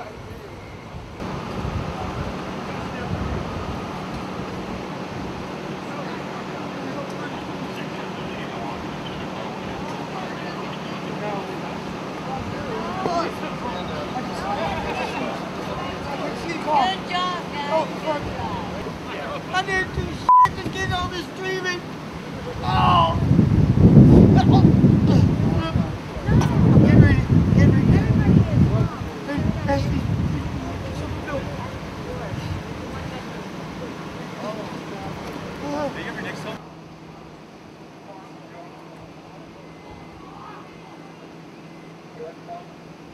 Good job, guys. I didn't do shit to get all this dreaming. Oh! Get ready. Get ready. Ashley. Next time.